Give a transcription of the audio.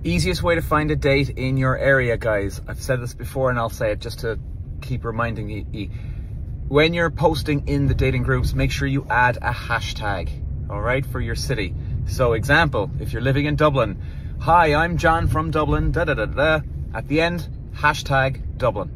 Easiest way to find a date in your area, guys. I've said this before and I'll say it just to keep reminding you. When you're posting in the dating groups, make sure you add a hashtag, all right, for your city. So example, if you're living in Dublin, hi, I'm John from Dublin, da da da da. At the end, hashtag Dublin.